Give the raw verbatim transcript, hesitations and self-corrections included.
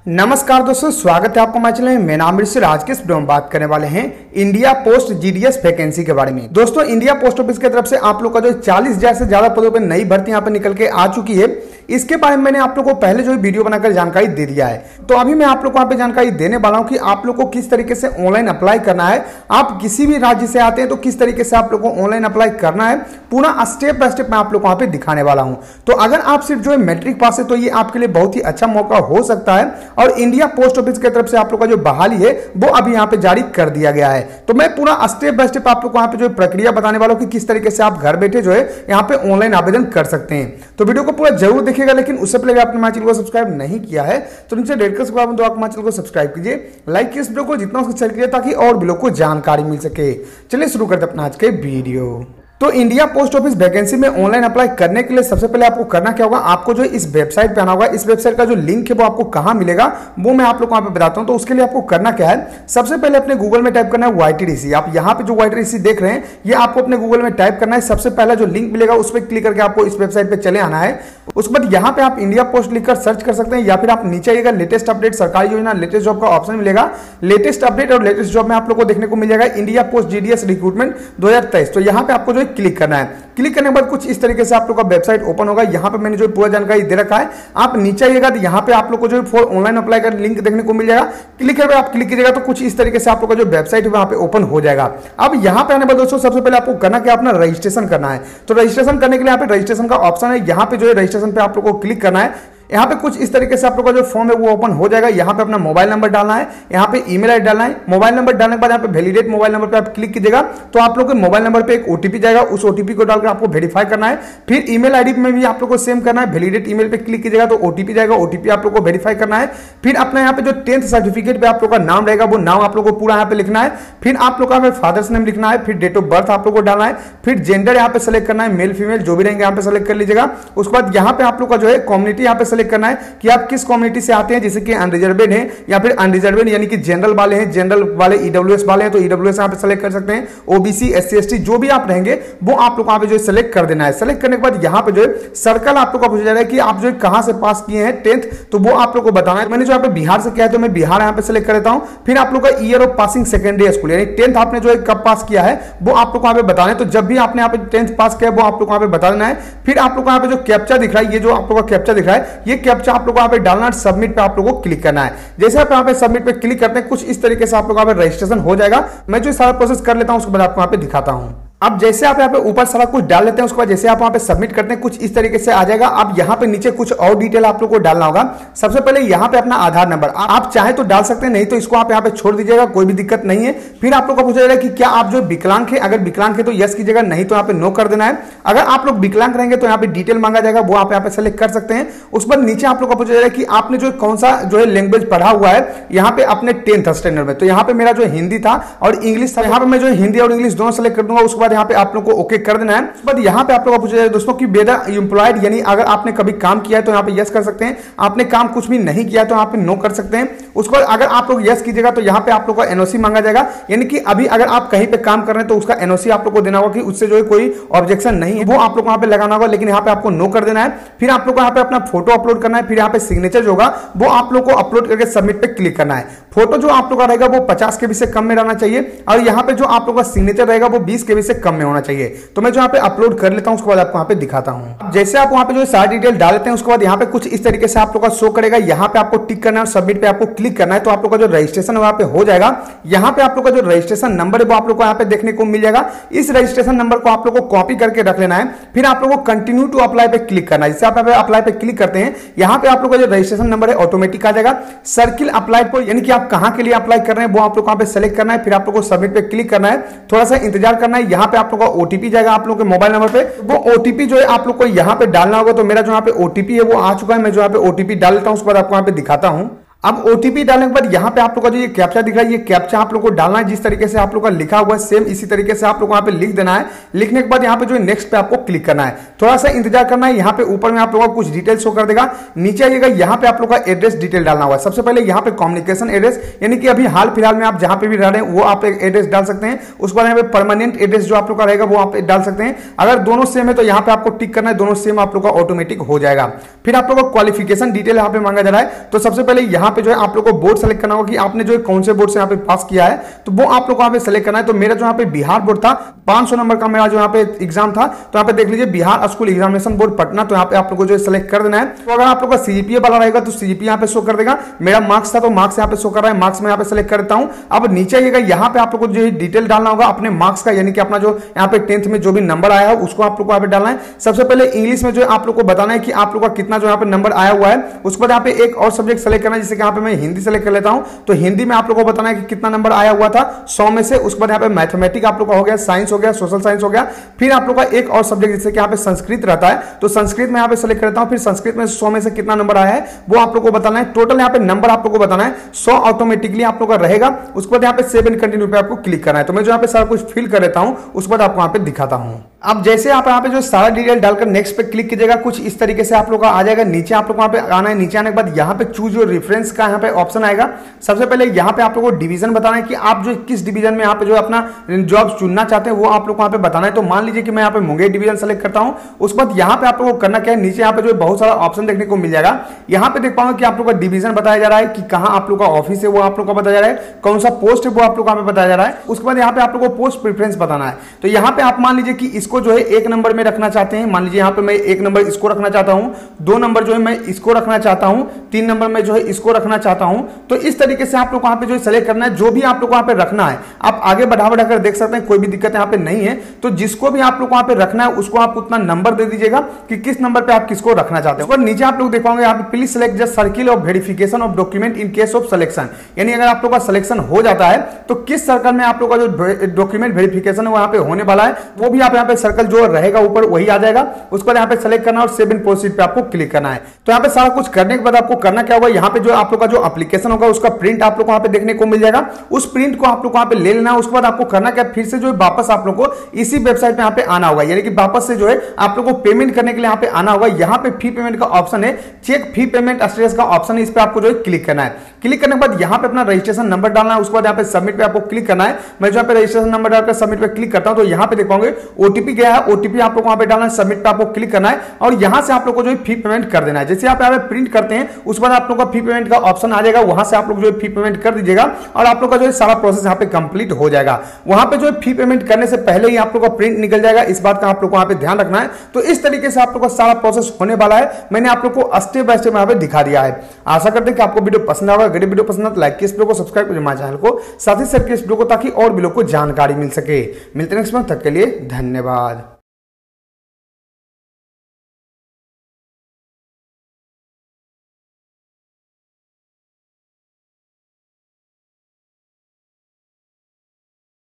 नमस्कार दोस्तों, स्वागत है आपको हमारे चैनल में। मेरा नाम ऋषि। आज के इस वीडियो में बात करने वाले हैं इंडिया पोस्ट जीडीएस वैकेंसी के बारे में। दोस्तों, इंडिया पोस्ट ऑफिस की तरफ से आप लोग का जो चालीस हजार से ज्यादा पदों पर नई भर्ती यहाँ पर निकल के आ चुकी है। इसके बारे में मैंने आप लोग को पहले जो वीडियो बनाकर जानकारी दे दिया है, तो अभी मैं आप लोग को यहाँ पे जानकारी देने वाला हूँ कि आप लोग को किस तरीके से ऑनलाइन अप्लाई करना है। आप किसी भी राज्य से आते हैं तो किस तरीके से आप लोग को ऑनलाइन अप्लाई करना है, पूरा स्टेप बाय स्टेप मैं आप लोग को यहाँ पे दिखाने वाला हूँ। तो अगर आप सिर्फ जो है मैट्रिक पास है तो ये आपके लिए बहुत ही अच्छा मौका हो सकता है। और इंडिया पोस्ट ऑफिस की तरफ से आप लोग का जो बहाली है वो अभी यहाँ पे जारी कर दिया गया है। तो मैं पूरा स्टेप बाय स्टेप आप लोग को यहाँ पे जो प्रक्रिया बताने वाला हूँ कि किस तरीके से आप घर बैठे जो है यहाँ पे ऑनलाइन आवेदन कर सकते हैं। तो वीडियो को पूरा जरूर देखिएगा, लेकिन उससे पहले आपने हमारे चैनल को सब्सक्राइब नहीं किया है तो नीचे रेड कलर सब्सक्राइब तो आप हमारे चैनल को सब्सक्राइब कीजिए, लाइक कीजिए इस वीडियो को जितना उसको शेयर कीजिए ताकि और भी लोगों को जानकारी मिल सके। चलिए शुरू करते हैं अपना आज के वीडियो। तो इंडिया पोस्ट ऑफिस वैकेंसी में ऑनलाइन अप्लाई करने के लिए सबसे पहले आपको करना क्या होगा, आपको जो इस वेबसाइट पे आना होगा। इस वेबसाइट का जो लिंक है वो आपको कहां मिलेगा वो मैं आप लोग को यहाँ पे बताता हूं। तो उसके लिए आपको करना क्या है, सबसे पहले अपने गूगल में टाइप करना है वाईटीडीसी। आप यहाँ पे जो वाईटीडीसी देख रहे हैं ये आपको अपने गूगल में टाइप करना है। सबसे पहला जो लिंक मिलेगा उस पर क्लिक करके आपको इस वेबसाइट पे चले आना है। उसके बाद यहाँ पे आप इंडिया पोस्ट लिखकर सर्च कर सकते हैं, या फिर आप नीचे आइएगा लेटेस्ट अपडेट सरकारी योजना लेटेस्ट जॉब का ऑप्शन मिलेगा। लेटेस्ट अपडेट और लेटेस्ट जॉब में आप लोग को देखने को मिल जाएगा इंडिया पोस्ट जीडीएस रिक्रूटमेंट दो हजार तेईस। तो यहाँ पे आपको जो है क्लिक करना है। क्लिक करने के बाद कुछ इस तरीके से आप लोग का वेबसाइट ओपन होगा। यहाँ पे मैंने जो पूरा जानकारी दे रखा है, आप नीचे आइएगा तो यहाँ पे आप लोग को जो फॉर ऑनलाइन अप्लाई का लिंक देखने को मिल जाएगा। क्लिक करके आप क्लिक कीजिएगा तो कुछ इस तरीके से आप लोग का जो वेबसाइट है वहां पे ओपन हो जाएगा। अब यहाँ पे आने पर दोस्तों सबसे पहले आपको करना क्या, अपना रजिस्ट्रेशन करना है। तो रजिस्ट्रेशन करने के लिए यहाँ पे रजिस्ट्रेशन का ऑप्शन है, यहाँ पे जो है रजिस्ट्रेशन पे आप लोग को क्लिक करना है। यहाँ पे कुछ इस तरीके से आप लोग का जो फॉर्म है वो ओपन हो जाएगा। यहाँ पे अपना मोबाइल नंबर डालना है, यहाँ पे ईमेल आईडी डालना है। मोबाइल नंबर डालने के बाद यहाँ पे वैलिडेट मोबाइल नंबर पे आप क्लिक कीजिएगा तो आप लोग के मोबाइल नंबर पे एक ओटीपी जाएगा। उस ओटीपी को डालकर आपको वेरीफाई करना है। फिर ईमेल आईडी में भी आप लोग को सेम करना है, वैलिडेट ईमेल पे क्लिक कीजिएगा तो ओटीपी जाएगा। ओटीपी आप लोग को वेरीफाई करना है। फिर अपना यहाँ पे जो टेंथ सर्टिफिकेट पे आप लोग का नाम रहेगा वो नाम आप लोग को पूरा यहाँ पे लिखना है। फिर आप लोग का फादर्स नेम लिखना है। फिर डेट ऑफ बर्थ आप लोग को डालना है। फिर जेंडर यहाँ पे सेलेक्ट करना है, मेल फीमेल जो भी रहेंगे यहाँ पे सेलेक्ट कर लीजिएगा। उसके बाद यहाँ पे आप लोग का जो है कम्युनिटी यहाँ पे सेलेक्ट करना है कि आप किस कम्युनिटी से आते हैं, जैसे कि अनरिजर्वेड है या फिर अनरिजर्वेड यानी कि जनरल वाले हैं, जनरल वाले ईडब्ल्यूएस वाले हैं तो ईडब्ल्यूएस यहाँ पे सेलेक्ट कर सकते हैं। ओबीसी एससी एसटी जो भी आप रहेंगे वो आप लोग यहाँ पे जो है सेलेक्ट कर देना है। सेलेक्ट करने के बाद यहाँ पे जो है सर्कल आप लोग का पूछा जा रहा है कि आप जो कहां से पास किए हैं टेंथ, तो वो आप लोग को बताना है। मैंने जो यहाँ पे बिहार से किया है तो मैं बिहार यहाँ पे सेलेक्ट कर देता हूं। फिर आप लोग का year of passing secondary school यानी टेंथ आपने जो है कब पास किया है वो आप लोग को यहाँ पे बताना है। तो जब भी आपने यहाँ पे टेंथ पास किया है वो आप लोग को यहाँ पे बता देना है। फिर आप लोग को यहाँ पे जो कैप्चा दिख रहा है, ये जो आप लोग का कैप्चा दिख रहा है, ये कैप्चा आप लोग को यहाँ पे डालना है। सबमिट पे आप लोगों को क्लिक करना है। जैसे आप यहाँ पे सबमिट पे क्लिक करते हैं कुछ इस तरीके से आप लोग यहाँ पे रजिस्ट्रेशन हो जाएगा। मैं जो सारा प्रोसेस कर लेता हूं उसके बाद आपको यहाँ पे दिखाता हूं। अब जैसे आप यहाँ पे ऊपर सारा कुछ डाल लेते हैं उसके बाद जैसे आप वहाँ पे सबमिट करते हैं कुछ इस तरीके से आ जाएगा। अब यहाँ पे नीचे कुछ और डिटेल आप लोग को डालना होगा। सबसे पहले यहाँ पे अपना आधार नंबर आप चाहे तो डाल सकते हैं, नहीं तो इसको आप यहाँ पे छोड़ दीजिएगा, कोई भी दिक्कत नहीं है। फिर आप लोग को पूछा जाएगा कि क्या आप जो विकलांग है, अगर विकलांग है तो यस कीजिएगा, नहीं तो यहाँ पे नो कर देना है। अगर आप लोग विकलांग रहेंगे तो यहाँ पे डिटेल मांगा जाएगा, वो आप यहाँ पे सेलेक्ट कर सकते हैं। उस पर नीचे आप लोग को पूछा जाएगा कि आपने जो कौन सा जो है लैंग्वेज पढ़ा हुआ है यहाँ पे अपने टेंथ स्टैंडर्ड में। तो यहाँ पे मेरा जो हिंदी था और इंग्लिश था, यहाँ पे मैं जो हिंदी और इंग्लिश दोनों सेलेक्ट कर दूंगा। उसके बाद यहाँ पे आप लोग को ओके कर देना है। उसके बाद यहाँ पे आप लोग पूछा जाए दोस्तों कि वेदर एम्प्लॉयड यानी अगर आपने कभी काम किया है तो यहाँ पे यस कर सकते हैं, आपने काम कुछ भी नहीं किया तो यहाँ पे नो कर सकते हैं। उसके बाद अगर आप लोग यस कीजिएगा तो यहाँ पे आप लोग का एनओसी मांगा जाएगा, यानी कि अभी अगर आप कहीं पे काम कर रहे हैं तो उसका एनओसी आप लोग को देना होगा कि उससे जो है कोई ऑब्जेक्शन नहीं है, वो आप लोग वहां पे लगाना होगा, लेकिन यहाँ पे आपको नो कर देना है। फिर आप लोग को यहाँ पे अपना फोटो अपलोड करना है। फिर यहाँ पे सिग्नेचर जो होगा वो आप लोग को अपलोड करके सबमिट पे क्लिक करना है। फोटो जो आप लोग का रहेगा वो पचास केबी से कम में रहना चाहिए और यहाँ पे जो आप लोग का सिग्नेचर रहेगा वो बीस केबी से कम में होना चाहिए। तो मैं जो यहाँ पे अपलोड कर लेता हूं उसके बाद आपको यहाँ पे दिखाता हूं। जैसे आप वहां पे जो सारी डिटेल डाल लेते हैं उसके बाद यहाँ पे कुछ इस तरीके से आप लोग का शो करेगा। यहाँ पे आपको टिक करना है और सबमिट पे आपको क्लिक करना है तो आप लोग का जो रजिस्ट्रेशन वहां पे हो जाएगा। यहाँ पे आप लोग का जो रजिस्ट्रेशन नंबर है वो आप लोग को यहाँ पे देखने को मिल जाएगा। इस रजिस्ट्रेशन नंबर को आप लोग को कॉपी करके रख लेना है। फिर आप लोग को कंटिन्यू टू अप्लाई पे क्लिक करना है। जैसे आप अप्लाई पे क्लिक करते हैं यहाँ पे आप लोग का जो रजिस्ट्रेशन नंबर है ऑटोमेटिक आ जाएगा। सर्किल अप्लाई पर यानी कि आप कहां के लिए अप्लाई कर रहे हैं वो आप लोग को यहाँ पे सेलेक्ट करना है। फिर आप लोग को सबमिट पे क्लिक करना है, थोड़ा सा इंतजार करना है। यहाँ पे आप लोग का ओटीपी जाएगा आप लोग के मोबाइल नंबर पे, वो ओटीपी जो है आप लोग को यहाँ पे डालना होगा। तो मेरा जो यहाँ पे ओटीपी है वो आ चुका है। मैं जो यहाँ पे ओटीपी डाल लेता हूँ उसके बाद आपको यहाँ पे दिखाता हूँ। अब ओटीपी डालने के बाद यहाँ पे आप लोग का जो ये कैप्चा दिख रहा है, ये कैप्चा आप लोग को डालना है जिस तरीके से आप लोग का लिखा हुआ है सेम इसी तरीके से आप लोग को यहाँ पे लिख देना है। लिखने के बाद यहाँ पे जो नेक्स्ट पे आपको क्लिक करना है, थोड़ा सा इंतजार करना है। यहाँ पे ऊपर में आप लोग का कुछ डिटेल शो कर देगा, नीचे आइएगा यहाँ पे आप लोग का एड्रेस डिटेल डालना होगा। सबसे पहले यहाँ पे कम्युनिकेशन एड्रेस यानी कि अभी हाल फिलहाल में आप जहाँ पे भी रह रहे हैं वो आप एड्रेस डाल सकते हैं। उसके बाद यहाँ पे परमानेंट एड्रेस जो आप लोग का रहेगा वो आप डाल सकते हैं। अगर दोनों सेम है तो यहाँ पे आपको टिक करना है, दोनों सेम आप लोग का ऑटोमेटिक हो जाएगा। फिर आप लोग का क्वालिफिकेशन डिटेल यहाँ पे मांगा जा रहा है। तो सबसे पहले यहाँ यहाँ पे जो है आप लोग को बोर्ड सेलेक्ट करना होगा कि आपने जो है कौन से बोर्ड से यहाँ पे पास किया है, तो वो आप लोग को यहाँ पे सेलेक्ट करना है। तो मेरा जो यहाँ पे बिहार बोर्ड था, पाँच सौ नंबर का मेरा जो यहाँ पे एग्जाम था, तो यहाँ पे देख लीजिए Bihar school examination board Patna, तो यहाँ पे आप लोग को जो है सेलेक्ट कर देना है। तो अगर आप लोग का सीजीपीए वाला रहेगा तो सीजीपीए यहाँ पे शो कर देगा। मेरा मार्क्स था तो मार्क्स यहाँ पे शो कर रहा है, मार्क्स में यहाँ पे सेलेक्ट करता हूँ। अब नीचे आइएगा, यहाँ पे आप लोग को जो है डिटेल डालना होगा अपने मार्क्स का, यानी कि अपना जो यहाँ पे टेंथ में जो भी नंबर आया है उसको आप लोग को यहाँ पे डालना है। सबसे पहले इंग्लिश में जो है आप लोग को बताना है कि आप लोग का कितना जो यहाँ पे नंबर आया हुआ है। उसके बाद यहाँ पे एक और सब्जेक्ट सेलेक्ट करना है, जैसे कि यहाँ पे मैं हिंदी सेलेक्ट कर लेता हूँ, तो हिंदी में आप लोग को बताना है कि कितना नंबर आया हुआ था सौ में से। उसके बाद यहाँ पे मैथमेटिक्स आप लोग का हो गया, साइंस हो गया, सोशल साइंस हो गया। फिर आप लोग का एक और सब्जेक्ट जैसे कि यहाँ पे संस्कृत रहता है, तो संस्कृत में यहाँ पे सेलेक्ट करता हूँ। फिर संस्कृत में सौ में से कितना नंबर आया है वो आप लोग को बताना है। टोटल यहाँ पे नंबर आप लोग को बताना है, सौ ऑटोमेटिकली आप लोग का रहेगा। उसके बाद यहाँ पे सेव एंड कंटिन्यू पे आपको क्लिक करना है। तो मैं जो यहाँ पे सारा कुछ फिल कर देता हूँ, उसके बाद आपको यहाँ पे दिखाता हूँ। अब जैसे आप यहाँ पे जो सारा डिटेल डालकर नेक्स्ट पे क्लिक कीजिएगा, कुछ इस तरीके से आप लोग का आ जाएगा। नीचे आप लोग को यहाँ पे आना है, नीचे आने के बाद यहाँ पे चूज योर रेफरेंस का यहाँ पे ऑप्शन आएगा। सबसे पहले यहाँ पे आप लोग को डिवीजन बताना है कि आप जो किस डिवीजन में यहाँ पे जो अपना जॉब चुनना चाहते हैं वो आप लोग को यहाँ पे बताना है। तो मान लीजिए कि मैं यहाँ पे मुंगेर डिवीजन सेलेक्ट करता हूँ। उसके बाद यहाँ पे आप लोग को करना क्या है, नीचे यहाँ पे जो बहुत सारा ऑप्शन देखने को मिल जाएगा। यहाँ पे देख पाऊंगा कि आप लोग का डिवीजन बताया जा रहा है कि कहाँ आप लोग का ऑफिस है वो आप लोग का बताया जा रहा है, कौन सा पोस्ट है वो आप लोग को यहाँ पे बताया जा रहा है। उसके बाद यहाँ पे आप लोग को पोस्ट प्रेफरेंस बताना है। तो यहाँ पे आप मान लीजिए कि इसको जो है एक नंबर में रखना चाहते हैं, मान लीजिए यहाँ पे मैं एक नंबर इसको रखना चाहता हूँ, दो नंबर जो है मैं इसको रखना चाहता हूँ, तीन नंबर में जो है इसको रखना चाहता हूँ। तो इस तरीके से आप लोग यहाँ पे जो है सेलेक्ट करना है, जो भी आप लोग यहाँ पे रखना है। आप आगे बढ़ा बढ़ाकर देख सकते हैं, कोई भी दिक्कत यहाँ पे नहीं है। तो जिसको भी आप लोग यहाँ पे रखना है उसको आप उतना नंबर दे दीजिएगा कि किस नंबर पे आप किसको रखना चाहते हैं। और नीचे आप लोग देख पाओगे यहाँ पे please select just circle of verification of document in case of selection, यानी अगर आप लोग का सिलेक्शन हो जाता है तो किस सर्कल में आप लोग का जो डॉक्यूमेंट वेरिफिकेशन है वहां पे होने वाला है, वो भी आप यहाँ पे सर्कल जो रहेगा ऊपर वही आ जाएगा। उसके बाद यहाँ पे सेलेक्ट करना और सेव एंड प्रोसीड पे आपको क्लिक करना है। तो यहाँ पे सारा कुछ करने के बाद आपको करना क्या होगा, यहाँ पे जो आप लोग का जो एप्लीकेशन होगा उसका प्रिंट आप लोग को यहाँ पे देखने को मिल जाएगा। उस प्रिंट को आप लोग को यहाँ पे ले लेना है। उसके बाद आपको करना क्या, फिर से जो है वापस आप लोग को इसी वेबसाइट पे यहाँ पे आना होगा, यानी कि वापस से जो है आप लोग को पेमेंट करने के लिए यहाँ पे आना होगा। यहाँ पे फी पेमेंट का ऑप्शन है, चेक फी पेमेंट स्टेटस का ऑप्शन है, इस पे आपको जो है क्लिक करना है। क्लिक करने के बाद यहाँ पे अपना रजिस्ट्रेशन नंबर डालना है। उसके बाद यहाँ पे सबमिट पे आपको क्लिक करना है। मैं जो पे रजिस्ट्रेशन नंबर डालकर सबमिट पे क्लिक करता हूँ तो यहाँ पे देख पाओगे ओटीपी गया है, ओटीपी आप लोग वहाँ पे डालना है, सबमिट पे आपको क्लिक करना है और यहाँ से आप लोग को जो है फी पेमेंट कर देना है। जैसे आप यहाँ पे प्रिंट करते हैं उसके बाद आप लोग का फी पेमेंट का ऑप्शन आ जाएगा, वहां से आप लोग जो है फी पेमेंट कर दीजिएगा और आप लोग का जो है सारा प्रोसेस यहाँ पे कंप्लीट हो जाएगा। वहां पे जो है फी पेमेंट करने से पहले ही आप लोग का प्रिंट निकल जाएगा, इस बात का आप लोग को यहाँ पे ध्यान रखना है। तो इस तरीके से आप लोग का सारा प्रोसेस होने वाला है। मैंने आप लोग को स्टेप बाय स्टेप यहाँ पे दिखा दिया है। आशा करते हैं कि आपको वीडियो पसंद आएगा। अगर वीडियो पसंद है तो लाइक कीजिए, इस वीडियो को सब्सक्राइब कीजिए हमारे चैनल को, साथ ही शेयर कीजिए इस वीडियो को ताकि और भी लोग को जानकारी मिल सके। मिलते हैं नेक्स्ट में, तब तक के लिए धन्यवाद।